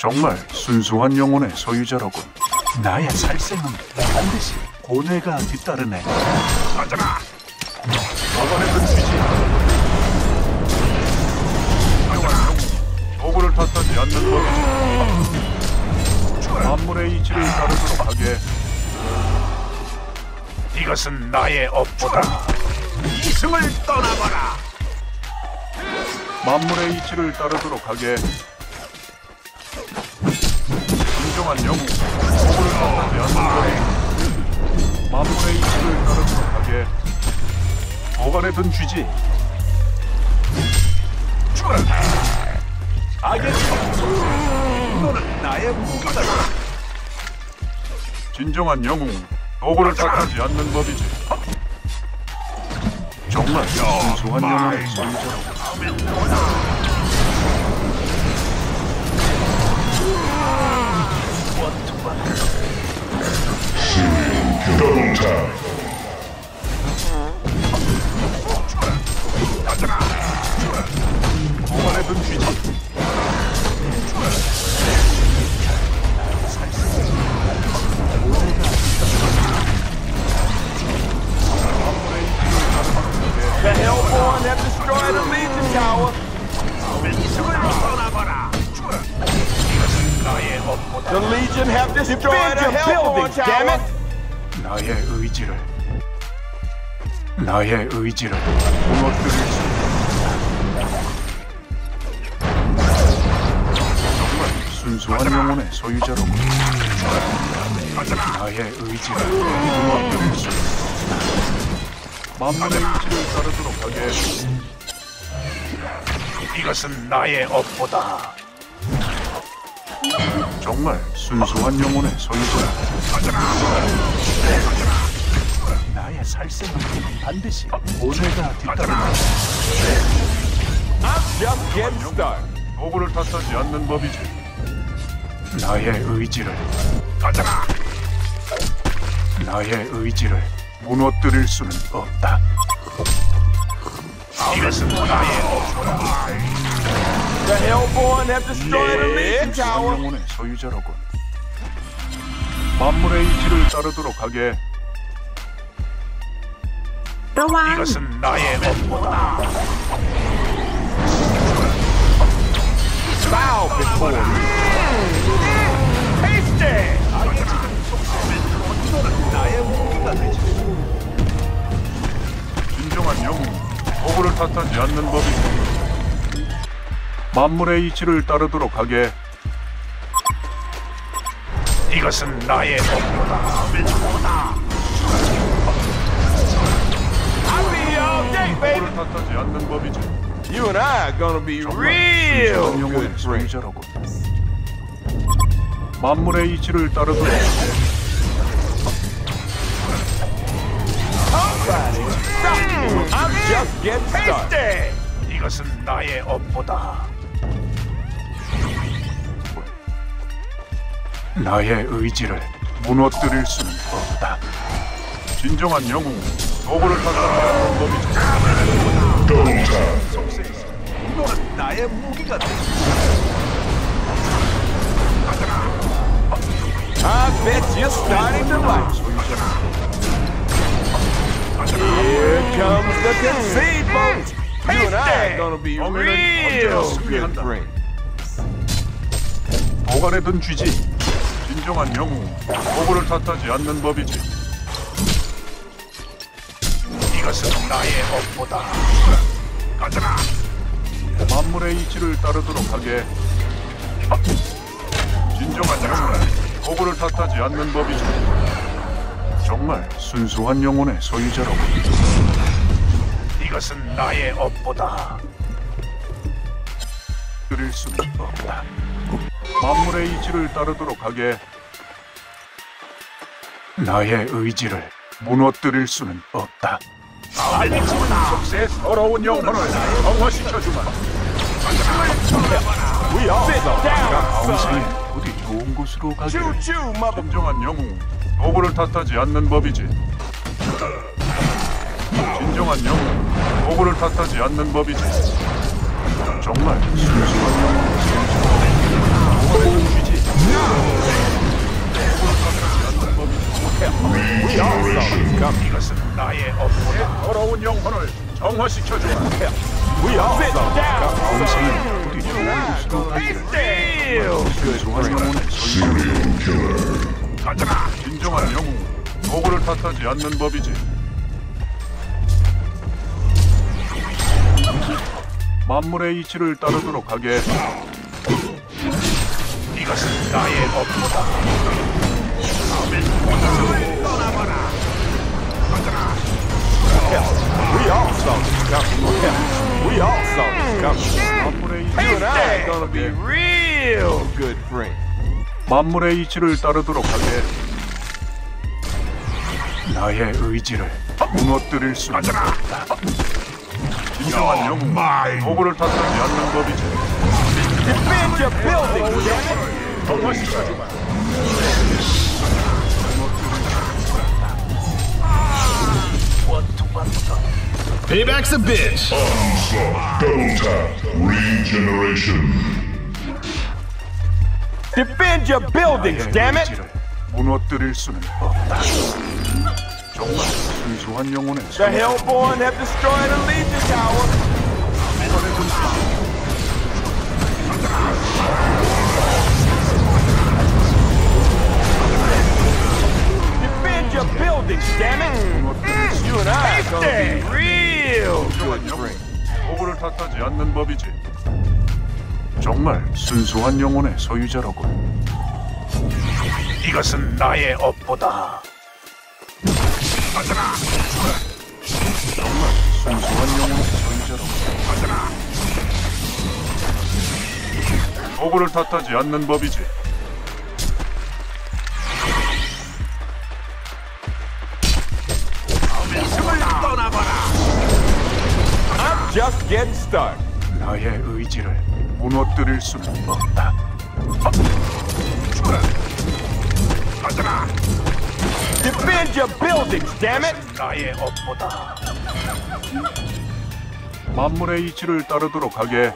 정말 순수한 영혼의 소유자로군. 나의 살생은 반드시 고뇌가 뒤따르네. 가져라! 저번에 근수지. 도구를 탓하지 않는 법이지. 만물의 이치를 따르도록 하게. 이것은 나의 업보다. 이승을 떠나거라. 만물의 이치를 따르도록 하게. 진정한 영웅, 도구를 탓하지 않는 법이. 만물의 이치를 따르도록 하게. 보관해둔 쥐지. 죽어라. 알겠어. 너는 나의 무기다. 진정한 영웅, 도구를 탓하지 않는 법이지. 정말 순수한 영혼의 소유자라고. 보관해둔 쥐지. The Hellborn have destroyed the Legion Tower. The Legion have destroyed the Hellborn Tower. 나의 의지를 무너뜨릴 수. 정말 순수한 영혼의 소유자로군. 나의 의지를 무너뜨릴 수. 만물의 이치를 따르도록 하게. 이것은 나의 업보다. 정말 순수한 영혼의 소유자. 나의 살생은 반드시 고뇌가 뒤따른다. I'm just getting started. 도구를 탓하지 않는 법이지. 나의 의지를 가져라. 나의 의지를 무너뜨릴 수는 없다. 이것은 나의 업보다. The Hellborn have destroyed the Legion 순수한 Tower. 영혼의 소유자로군. 만물의 이치를 따르도록 하게. ระวัง 이것은 나의 업보다. Bow before me. Tasty. 나의 무기가 되지. 진정한 영웅, 도구를 탓하지 않는 법이지. 만물의 이치를 따르도록 하게. 이것은 나의 업보다. I'll be here all day, baby. 도구를 탓하지 않는 법이지. You and I are gonna be real 순수한 영혼의 good friends. 소유자로군. 만물의 이치를 따르도록 하게. I'm just getting started. 이것은 나의 업보다. 나의 의지를 무너뜨릴 수는 없다. 진정한 영웅, 도구를 탓하지 않는 법이지. 속세에서 너는 나의 무기가 되지. I bet you're starting to like it. Here comes the concede boat. You and I are gonna be real good friends. 보관해둔 쥐지. 진정한 영웅, 도구를 탓하지 않는 법이지. 이것은 나의 업보다. 가져라. 만물의 이치를 따르도록 하게. 진정한 영웅, 도구를 탓하지 않는 법이지. 정말 순수한 영혼의 소유자로군. 이것은 나의 업보다. 드릴 수는 없다. 만물의 이치를 따르도록 하게. 나의 의지를 무너뜨릴 수는 없다. 속세의 더러운 영혼을 정화시켜주마. We all sit down, 세상에 son. 부디 좋은 곳으로 가게. Choo choo, mother. 진정한 영웅, 도구를 탓하지 않는 법이지. 진정한 영웅, 도구를 탓하지 않는 법이지. 정말 순수한 영웅. We all saw this coming. 이것은 나의 업보다. 더러운 영혼을 정화시켜주마. We all saw this coming. 동생은 부디 좋은 곳으로 Real good 순수한 friend. 영혼의 가져라. 진정한 영웅 도구를 탓하지 않는 법이지. 만물의 이치를 따르도록 하게. 이것은 나의 업보다. 떠나봐라. 가져라. We all saw this coming. We all saw this coming. 만물의 이치. You and I are gonna be real good friends. 만물의 이치를 따르도록 하게. 나의 의지를 무너뜨릴 수 있다. 진정한 영웅 도구를 탓하지 않는 법이지. Defend your building, damn it. 정화시켜주마. Payback's a bitch. Double tap. Regeneration. Defend your buildings, damn it. 의지를 무너뜨릴 수는 없다. 정말 순수한 영혼의 The Hellborn have destroyed a Legion Tower. Defend your buildings, damn it. You and I are gonna be real good friends. 도구를 탓하지 않는 법이지. 정말 순수한 영혼의 소유자로군. 이것은 나의 업보다. 가져라. 정말 순수한 영혼의 소유자로군. 가져라. 도구를 탓하지 않는 법이지. 숨을 떠나봐라. I'm just getting started. 나의 의지를 무너뜨릴 수는 없다. 가져라. Defend your buildings, damn it. 나의 업보다. 만물의 이치를 따르도록 하게.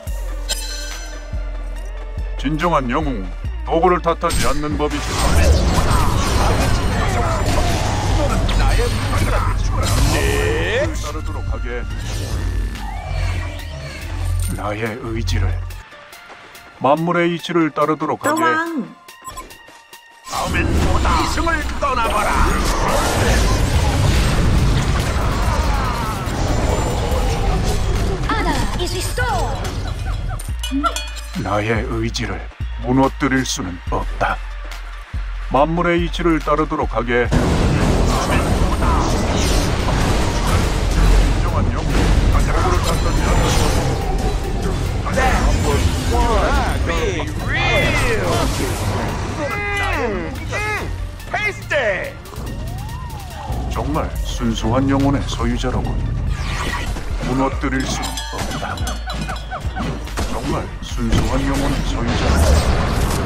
진정한 영웅 도구를 탓하지 않는 법이지. 따르도록 하게. 나의 의지를 만물의 이치를 따르도록 하게. ระวัง 다음엔 보다 이승을 떠나봐라. Honor is restored. 나의 의지를 무너뜨릴 수는 없다. 만물의 이치를 따르도록 하게. 진정한 영웅 도구를 탓하지 않는 Be real. Tasty. 정말 순수한 영혼의 소유자로군. 무너뜨릴 수는 없다. 정말 순수한 영혼의 소유자로군.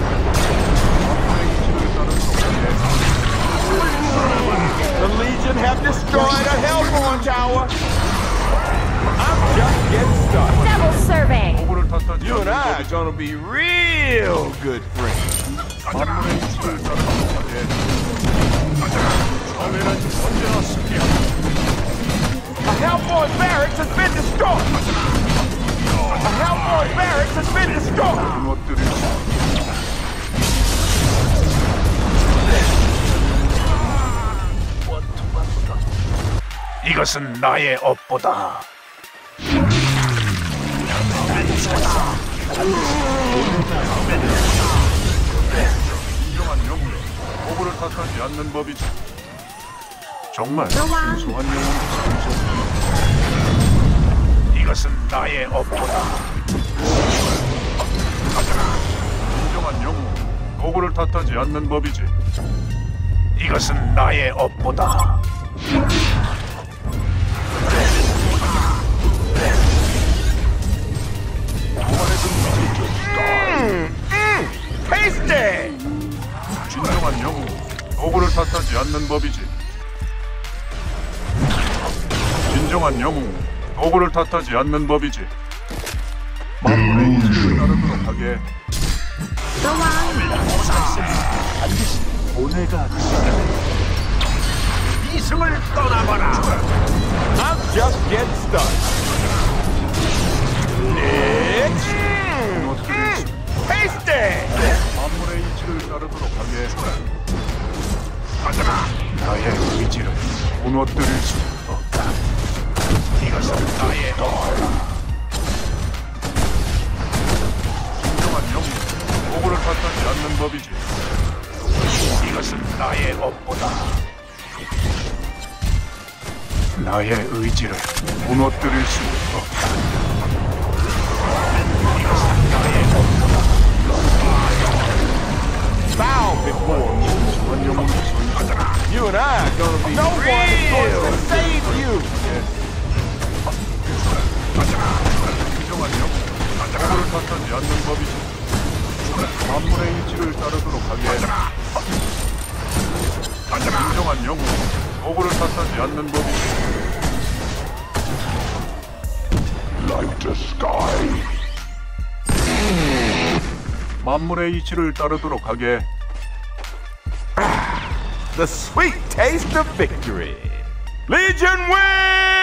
The Legion have destroyed a Hellborn Tower. I'm just getting started. Double survey. 도구를 탓하지 You and 않는 I are gonna be real good friends. 만물의 이치를 따르도록 하게. 처음에는 언제나 승리한다. A Hellborn barracks has been destroyed. A Hellborn barracks has been destroyed. 무너뜨릴 수 없다. 이것은 나의 업보다. 진정한 영웅 도구를 탓하지 않는 법이지. 정말 ระวัง 순수한 영웅의 소유자. 이것은 나의 업보다. 진정한 영웅 도구를 탓하지 않는 법이지. 이것은 나의 업보다. Tasty. 진정한 영웅 도구를 탓하지 않는 법이지. 진정한 영웅 도구를 탓하지 않는 법이지. 만물의 이치를 따르도록 하게. 오네가 이승을 떠나거라. I'm just getting started. Tasty! 만물의 이치를 따르도록 하게. 나의 의지를 무너뜨릴 수 없다. 이것은 나의 진정한 영웅, 도구를 탓하지 않는 법이지. 이것은 나의 업보다. 나의 의지를 무너뜨릴 수 없다. 이것은 나의 업보다. Bow before me. 진정한 영웅이 손가더라. You and I are gonna be no one is going to save you. 진정한 영웅, 도구를 탓하지 않는 법이지. 만물의 이치를 따르도록 하게. 진정한 영웅, 도구를 탓하지 않는 법이지. Like the sky. 만물의 이치를 따르도록 하게. The sweet taste of victory. Legion wins!